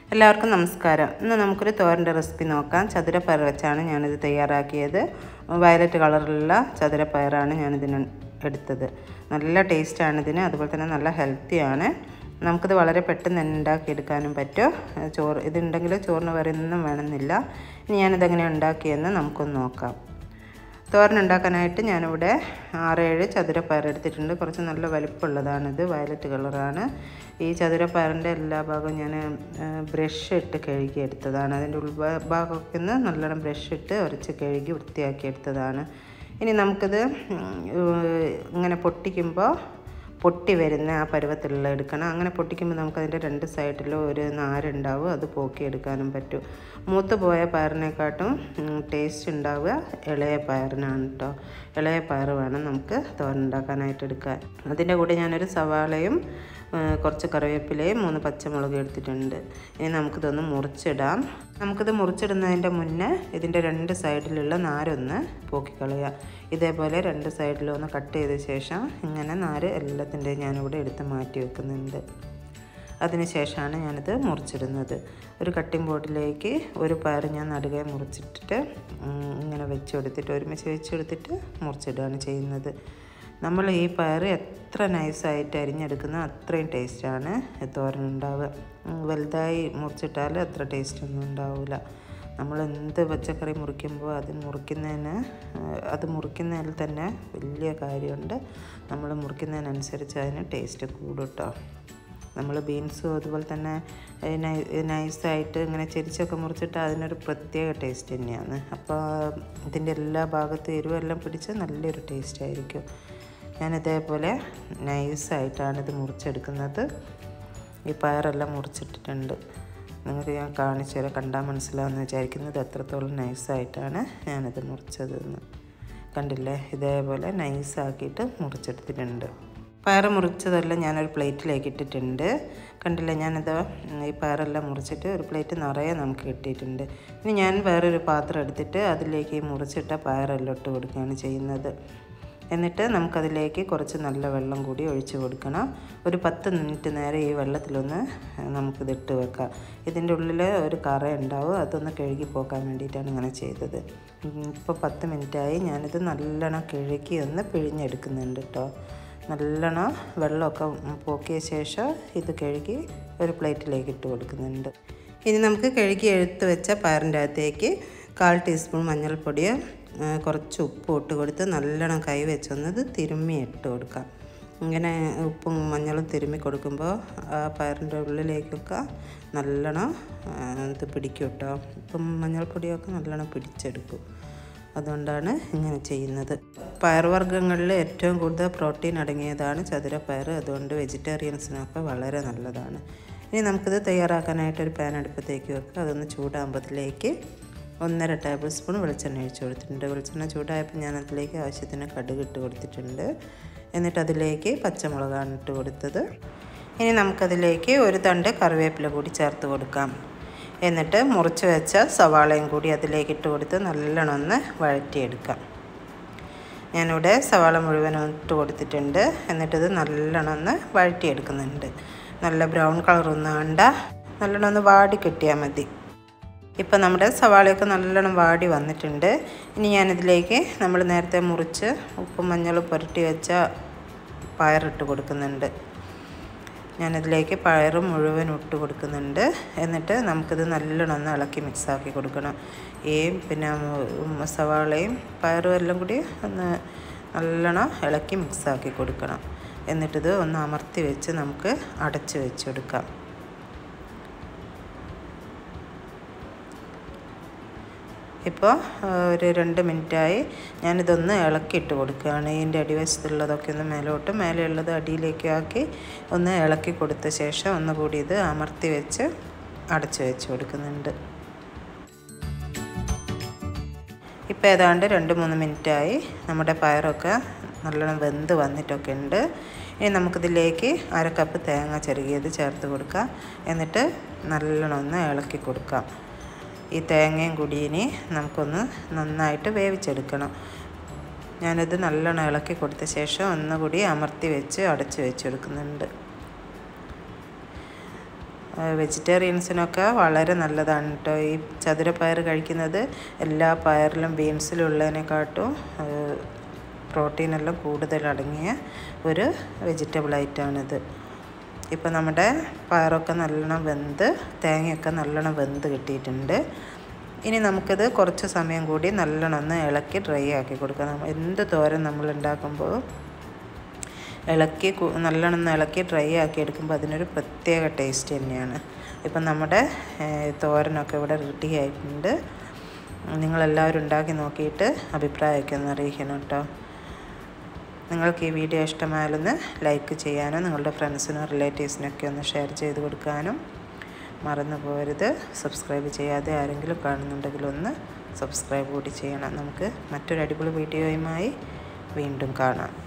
എല്ലാവർക്കും നമസ്കാരം. ഇന്ന് നമുക്കൊരു തോരൻ്റെ റെസിപ്പി നോക്കാം. ചതുരപ്പയർ വെച്ചാണ് ഞാനിത് തയ്യാറാക്കിയത്. വയലറ്റ് കളറിലുള്ള ചതുരപ്പയറാണ് ഞാനിതിന് എടുത്തത്. നല്ല ടേസ്റ്റാണ് ഇതിന്, അതുപോലെ തന്നെ നല്ല ഹെൽത്തിയാണ്. നമുക്കിത് വളരെ പെട്ടെന്ന് തന്നെ ഉണ്ടാക്കിയെടുക്കാനും പറ്റും. ഇതുണ്ടെങ്കിൽ ചോറിന് വേറൊന്നും വേണമെന്നില്ല. ഇനി ഞാനിതെങ്ങനെ ഉണ്ടാക്കിയെന്ന് നമുക്കൊന്ന് നോക്കാം. തോരൻ ഉണ്ടാക്കാനായിട്ട് ഞാനിവിടെ 6-7 ചതുരപ്പയർ എടുത്തിട്ടുണ്ട്. കുറച്ച് നല്ല വലിപ്പമുള്ളതാണിത്, വയലറ്റ് കളറാണ്. ഈ ചതുരപ്പയറിൻ്റെ എല്ലാ ഭാഗവും ഞാൻ ബ്രഷ് ഇട്ട് കഴുകി എടുത്തതാണ്. അതിൻ്റെ ഉൾഭാഗമൊക്കെ ഒന്ന് നല്ലോണം ബ്രഷ് ഇട്ട് ഉരച്ച് കഴുകി വൃത്തിയാക്കി എടുത്തതാണ്. ഇനി നമുക്കിത് ഇങ്ങനെ പൊട്ടി വരുന്ന ആ പരുവത്തിലുള്ള എടുക്കണം. അങ്ങനെ പൊട്ടിക്കുമ്പോൾ നമുക്കതിൻ്റെ 2 സൈഡിലും ഒരു നാരുണ്ടാവും, അത് പോക്കിയെടുക്കാനും പറ്റും. മൂത്ത് പോയ പയറിനെക്കാട്ടും ടേസ്റ്റ് ഉണ്ടാവുക ഇളയ പയറിനാണ് കേട്ടോ. ഇളയ പയർ വേണം നമുക്ക് തോരൻ ഉണ്ടാക്കാനായിട്ട് എടുക്കാൻ. അതിൻ്റെ കൂടെ ഞാനൊരു സവാളയും കുറച്ച് കറിവേപ്പിലയും 3 പച്ചമുളക് എടുത്തിട്ടുണ്ട്. ഇനി നമുക്കിതൊന്ന് മുറിച്ചിടാം. നമുക്കിത് മുറിച്ചിടുന്നതിൻ്റെ മുന്നേ ഇതിൻ്റെ 2 സൈഡിലുള്ള നാരൊന്ന് പോക്കിക്കളയാം. ഇതേപോലെ 2 സൈഡിലും ഒന്ന് കട്ട് ചെയ്ത ശേഷം ഇങ്ങനെ നാര് എല്ലാത്തിൻ്റെയും ഞാനിവിടെ എടുത്ത് മാറ്റി വെക്കുന്നുണ്ട്. അതിനുശേഷമാണ് ഞാനിത് മുറിച്ചിടുന്നത്. ഒരു കട്ടിംഗ് ബോർഡിലേക്ക് ഒരു പയർ ഞാൻ നടുകെ മുറിച്ചിട്ടിട്ട് ഇങ്ങനെ ഒരുമിച്ച് വെച്ചെടുത്തിട്ട് മുറിച്ചിടുകയാണ് ചെയ്യുന്നത്. നമ്മൾ ഈ പയർ എത്ര നൈസായിട്ട് അരിഞ്ഞെടുക്കുന്നോ അത്രയും ടേസ്റ്റാണ് തോരനുണ്ടാവുക. വലുതായി മുറിച്ചിട്ടാൽ അത്ര ടേസ്റ്റൊന്നും ഉണ്ടാവില്ല. നമ്മൾ എന്ത് പച്ചക്കറി മുറിക്കുമ്പോൾ അത് മുറിക്കുന്നതിൽ തന്നെ വലിയ കാര്യമുണ്ട്. നമ്മൾ മുറിക്കുന്നതിനനുസരിച്ച് അതിന് ടേസ്റ്റ് കൂടും കേട്ടോ. നമ്മൾ ബീൻസും അതുപോലെ തന്നെ നൈസായിട്ട് ഇങ്ങനെ ചെരിച്ചൊക്കെ മുറിച്ചിട്ട് അതിനൊരു പ്രത്യേക ടേസ്റ്റ് തന്നെയാണ്. അപ്പോൾ ഇതിൻ്റെ എല്ലാ ഭാഗത്തും എരിവെല്ലാം പിടിച്ച് നല്ലൊരു ടേസ്റ്റ് ആയിരിക്കും. ഞാനിതേപോലെ നൈസായിട്ടാണ് ഇത് മുറിച്ചെടുക്കുന്നത്. ഈ പയറെല്ലാം മുറിച്ചിട്ടിട്ടുണ്ട്. നിങ്ങൾക്ക് ഞാൻ കാണിച്ചു തരാം, കണ്ടാൽ മനസ്സിലാവുമെന്ന് വിചാരിക്കുന്നത് എത്രത്തോളം നൈസായിട്ടാണ് ഞാനിത് മുറിച്ചതെന്ന്. കണ്ടില്ലേ, ഇതേപോലെ നൈസാക്കിയിട്ട് മുറിച്ചെടുത്തിട്ടുണ്ട്. പയർ മുറിച്ചതെല്ലാം ഞാനൊരു പ്ലേറ്റിലേക്ക് ഇട്ടിട്ടുണ്ട്. കണ്ടില്ലേ, ഈ പയറെല്ലാം മുറിച്ചിട്ട് ഒരു പ്ലേറ്റ് നിറയെ നമുക്ക് കിട്ടിയിട്ടുണ്ട്. ഇനി ഞാൻ വേറൊരു പാത്രം എടുത്തിട്ട് അതിലേക്ക് മുറിച്ചിട്ട പയറെല്ലാം ഇട്ട് കൊടുക്കുകയാണ് ചെയ്യുന്നത്. എന്നിട്ട് നമുക്കതിലേക്ക് കുറച്ച് നല്ല വെള്ളം കൂടി ഒഴിച്ച് കൊടുക്കണം. ഒരു 10 മിനിറ്റ് നേരം ഈ വെള്ളത്തിലൊന്ന് നമുക്കിതിട്ട് വെക്കാം. ഇതിൻ്റെ ഉള്ളിൽ ഒരു കറ ഉണ്ടാവും, അതൊന്ന് കഴുകി പോക്കാൻ വേണ്ടിയിട്ടാണ് ഇങ്ങനെ ചെയ്തത്. ഇപ്പോൾ 10 മിനിറ്റായി. ഞാനിത് നല്ലോണം കഴുകി ഒന്ന് പിഴിഞ്ഞെടുക്കുന്നുണ്ട് കേട്ടോ. നല്ലോണം വെള്ളമൊക്കെ പോക്കിയ ശേഷം ഇത് കഴുകി ഒരു പ്ലേറ്റിലേക്ക് ഇട്ട് കൊടുക്കുന്നുണ്ട്. ഇനി നമുക്ക് കഴുകി എടുത്ത് വെച്ച പയറിൻ്റെ അകത്തേക്ക് 1/4 ടീസ്പൂൺ മഞ്ഞൾപ്പൊടിയും കുറച്ച് ഉപ്പ് ഇട്ട് കൊടുത്ത് നല്ലോണം കൈ വെച്ചൊന്നത് തിരുമ്മി ഇട്ട് കൊടുക്കാം. ഇങ്ങനെ ഉപ്പും മഞ്ഞളും തിരുമ്മി കൊടുക്കുമ്പോൾ ആ പയറിൻ്റെ ഉള്ളിലേക്കൊക്കെ നല്ലോണം ഇത് പിടിക്കും കേട്ടോ. ഉപ്പും മഞ്ഞൾപ്പൊടിയൊക്കെ നല്ലോണം പിടിച്ചെടുക്കും. അതുകൊണ്ടാണ് ഇങ്ങനെ ചെയ്യുന്നത്. പയർവർഗ്ഗങ്ങളിൽ ഏറ്റവും കൂടുതൽ പ്രോട്ടീൻ അടങ്ങിയതാണ് ചതുരപ്പയർ. അതുകൊണ്ട് വെജിറ്റേറിയൻസിനൊക്കെ വളരെ നല്ലതാണ്. ഇനി നമുക്കിത് തയ്യാറാക്കാനായിട്ടൊരു പാൻ അടുപ്പത്തേക്ക് വെക്കുക. അതൊന്ന് ചൂടാകുമ്പോഴത്തേക്ക് 1.5 ടേബിൾ സ്പൂൺ വെളിച്ചെണ്ണ ഒഴിച്ച് കൊടുത്തിട്ടുണ്ട്. വെളിച്ചെണ്ണ ചൂടായപ്പോൾ ഞാൻ അതിലേക്ക് ആവശ്യത്തിന് കടുക് ഇട്ട് കൊടുത്തിട്ടുണ്ട്. എന്നിട്ട് അതിലേക്ക് പച്ചമുളകാണ് ഇട്ട് കൊടുത്തത്. ഇനി നമുക്കതിലേക്ക് ഒരു തണ്ട് കറിവേപ്പില കൂടി ചേർത്ത് കൊടുക്കാം. എന്നിട്ട് മുറിച്ച് വെച്ച സവാളയും കൂടി അതിലേക്ക് ഇട്ട് കൊടുത്ത് നല്ലോണം ഒന്ന് വഴറ്റിയെടുക്കാം. ഞാനിവിടെ സവാള മുഴുവനും ഇട്ട് കൊടുത്തിട്ടുണ്ട്. എന്നിട്ടിത് നല്ലോണം ഒന്ന് വഴറ്റിയെടുക്കുന്നുണ്ട്. നല്ല ബ്രൗൺ കളറൊന്നും വേണ്ട, നല്ലോണം ഒന്ന് വാടി കിട്ടിയാൽ മതി. ഇപ്പോൾ നമ്മുടെ സവാളയൊക്കെ നല്ലോണം വാടി വന്നിട്ടുണ്ട്. ഇനി ഞാനിതിലേക്ക് നമ്മൾ നേരത്തെ മുറിച്ച് ഉപ്പും മഞ്ഞളും പുരട്ടി വെച്ച പയറിട്ട് കൊടുക്കുന്നുണ്ട്. ഞാനിതിലേക്ക് പയർ മുഴുവൻ ഇട്ട് കൊടുക്കുന്നുണ്ട്. എന്നിട്ട് നമുക്കിത് നല്ലോണം ഒന്ന് ഇളക്കി മിക്സാക്കി കൊടുക്കണം. പിന്നെ സവാളയും പയറും എല്ലാം കൂടി ഒന്ന് നല്ലോണം ഇളക്കി മിക്സാക്കി കൊടുക്കണം. എന്നിട്ടിത് ഒന്ന് അമർത്തി വെച്ച് നമുക്ക് അടച്ച് വെച്ചെടുക്കാം. ഇപ്പോൾ ഒരു 2 മിനിറ്റായി. ഞാനിതൊന്ന് ഇളക്കിയിട്ട് കൊടുക്കുകയാണ്. ഇതിൻ്റെ അടിവശത്തുള്ളതൊക്കെ ഒന്ന് മേലെയുള്ളത് അടിയിലേക്ക് ആക്കി ഒന്ന് ഇളക്കി കൊടുത്ത ശേഷം ഒന്നുകൂടി ഇത് അമർത്തി വെച്ച് അടച്ച് വെച്ച് കൊടുക്കുന്നുണ്ട്. ഇപ്പോൾ ഏതാണ്ട് 2-3 മിനിറ്റായി. നമ്മുടെ പയറൊക്കെ നല്ലോണം വെന്ത് വന്നിട്ടൊക്കെ ഉണ്ട്. ഇനി നമുക്കിതിലേക്ക് 1/2 കപ്പ് തേങ്ങ ചിരകിയത് ചേർത്ത് കൊടുക്കാം. എന്നിട്ട് നല്ലോണം ഒന്ന് ഇളക്കി കൊടുക്കാം. ഈ തേങ്ങയും കൂടി ഇനി നമുക്കൊന്ന് നന്നായിട്ട് വേവിച്ചെടുക്കണം. ഞാനിത് നല്ലോണം ഇളക്കി കൊടുത്ത ശേഷം ഒന്നുകൂടി അമർത്തി വെച്ച് അടച്ച് വെച്ചെടുക്കുന്നുണ്ട്. വെജിറ്റേറിയൻസിനൊക്കെ വളരെ നല്ലതാണ് കേട്ടോ ഈ ചതുരപ്പയർ കഴിക്കുന്നത്. എല്ലാ പയറിലും ബീൻസിലുള്ളതിനെക്കാട്ടും പ്രോട്ടീനെല്ലാം കൂടുതലടങ്ങിയ ഒരു വെജിറ്റബിൾ ഐറ്റമാണിത്. ഇപ്പോൾ നമ്മുടെ പയറൊക്കെ നല്ലോണം വെന്ത് തേങ്ങയൊക്കെ നല്ലോണം വെന്ത് കിട്ടിയിട്ടുണ്ട്. ഇനി നമുക്കിത് കുറച്ച് സമയം കൂടി നല്ലോണം ഒന്ന് ഇളക്കി ഡ്രൈ ആക്കി കൊടുക്കാം. എന്ത് തോരൻ നമ്മൾ ഉണ്ടാക്കുമ്പോൾ നല്ലോണം ഒന്ന് ഇളക്കി ഡ്രൈ ആക്കി എടുക്കുമ്പോൾ അതിനൊരു പ്രത്യേക ടേസ്റ്റ് തന്നെയാണ്. ഇപ്പം നമ്മുടെ തോരനൊക്കെ ഇവിടെ റെഡി ആയിട്ടുണ്ട്. നിങ്ങളെല്ലാവരും ഉണ്ടാക്കി നോക്കിയിട്ട് അഭിപ്രായമൊക്കെ ഒന്ന് അറിയിക്കണം കേട്ടോ. നിങ്ങൾക്ക് ഈ വീഡിയോ ഇഷ്ടമായാലൊന്ന് ലൈക്ക് ചെയ്യാനും നിങ്ങളുടെ ഫ്രണ്ട്സിനും റിലേറ്റീവ്സിനൊക്കെ ഒന്ന് ഷെയർ ചെയ്ത് കൊടുക്കാനും മറന്നു പോകരുത്. സബ്സ്ക്രൈബ് ചെയ്യാതെ ആരെങ്കിലും കാണുന്നുണ്ടെങ്കിൽ ഒന്ന് സബ്സ്ക്രൈബ് കൂടി ചെയ്യണം. നമുക്ക് മറ്റൊരു അടിപൊളി വീഡിയോയുമായി വീണ്ടും കാണാം.